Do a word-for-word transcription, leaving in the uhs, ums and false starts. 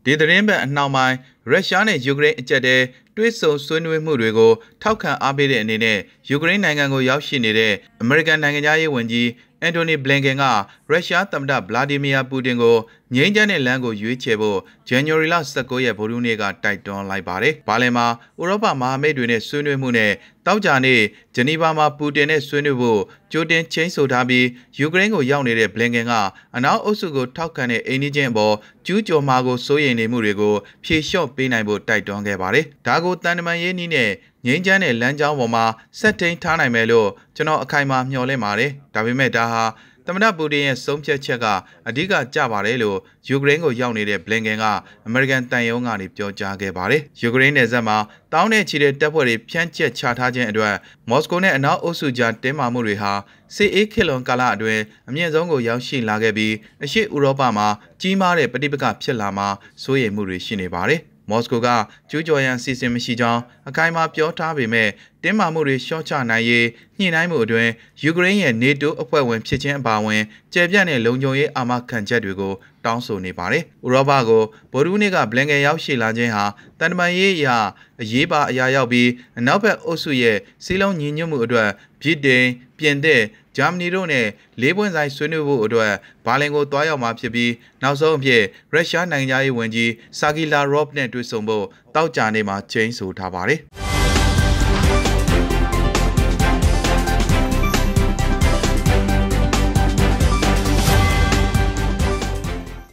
ဒီသတင်းပတ်အနောက်ပိုင်းရုရှားနဲ့ယူကရိန်းအကြက်တဲတွဲဆုံဆွေးနွေးမှုတွေကိုထောက်ခံအားပေးတဲ့အနေနဲ့ယူကရိန်းနိုင်ငံကိုရောက်ရှိနေတဲ့အမေရိကန်နိုင်ငံသားရေးဝန်ကြီးအန်တိုနီဘလင်ကန်ကရုရှားသမ္မတဗလာဒီမီယာပူတင်ကိုငြိမ်းချမ်းတဲ့လမ်းကိုရွေးချယ်ဖို့ဇန်နဝါရီလ၁၉ရက်ဗုဒ္ဓဟူးနေ့ကတိုက်တွန်းလိုက်ပါတယ်။ဘာလင်မှာဥရောပမဟာမိတ်တွေနဲ့ဆွေးနွေးမှုနဲ့တောက်ကြနေ့ဂျနီဗာမှာပူတင်နဲ့ဆွေးနွေးဖို့ကြိုတင်ချင်းဆိုထားပြီးယူကရိန်းကိုရောက်နေတဲ့ဘလင်ကန်ကအနောက်အုပ်စုကိုထောက်ခံတဲ့အိန္ဒိချင်းအပေါ်ကျူးကျော်မှာကိုစိုးရိမ်နေမှုတွေကိုဖြေလျှော့ပေးနိုင်ဖို့တိုက်တွန်းခဲ့ပါတယ်။ဒါကိုတန်တမန်ရေးနည်းနဲ့ငြိမ်းချမ်းတဲ့လမ်းကြောင်းပေါ်မှာဆက်ထိန်ထားနိုင်မယ်လို့ကျွန်တော်အခိုင်အမာမျှော်လင့်ပါတယ်။ဒါပေမဲ့ဒါဟာသမ္မတပူတင်ရဲ့ဆုံးဖြတ်ချက်ကအဓိကကျပါတယ်လို့ယူကရိန်းကိုရောက်နေတဲ့ဘလင်ကန်ကအမေရိကန်တန်ယုံကနေပြောကြားခဲ့ပါတယ်။ယူကရိန်းနယ်စပ်မှာတောင်းနဲ့ချီတဲ့တပ်ဖွဲ့တွေဖြန့်ကျက်ချထားခြင်းအတွက်မော်စကိုနဲ့အနောက်အုပ်စုကြားတင်းမာမှုတွေဟာစစ်အေးခေတ်လွန်ကာလအတွင်းအမြင့်ဆုံးကိုရောက်ရှိလာခဲ့ပြီးအရှေ့ဥရောပမှာကြီးမားတဲ့ပဋိပက္ခဖြစ်လာမှာစိုးရိမ်မှုတွေရှိနေပါတယ်။မော်စကိုကကျူးကျော်ရန်စီစဉ်မရှိကြောင်းအခိုင်အမာပြောထားပေမဲ့တင်းမာမှုတွေရှော့ချနိုင်ရေးညှိနှိုင်းမှုအတွင်းယူကရိန်းရဲ့ NATO အဖွဲ့ဝင်ဖြစ်ခြင်းအပါအဝင်ကျယ်ပြန့်တဲ့လုံခြုံရေးအာမခံချက်တွေကိုတောင်းဆိုနေပါတယ်။ဥရောပကိုဗိုလ်ရူးနေ့ကဘလင်ကန်ရောက်ရှိလာခြင်းဟာတန်တမာရေးအရာအရေးပါအရာရောက်ပြီးအနောက်ဘက်အုပ်စုရဲ့စီးလုံးညီညွတ်မှုအတွက်ဗြိတိန်ပြင်သစ်ဂျာမနီတို့နဲ့လေးပွင့်ဆိုင်ဆွေးနွေးဖို့အတွက်ဘာလင်ကိုတွားရောက်မှာဖြစ်ပြီးနောက်ဆုံးအဖြစ်ရုရှားနိုင်ငံသားရေးဝန်ကြီးဆာဂီလာရော့ဗ်နဲ့တွေ့ဆုံဖို့တောက်ကြနေမှာချိန်ဆိုထားပါတယ်။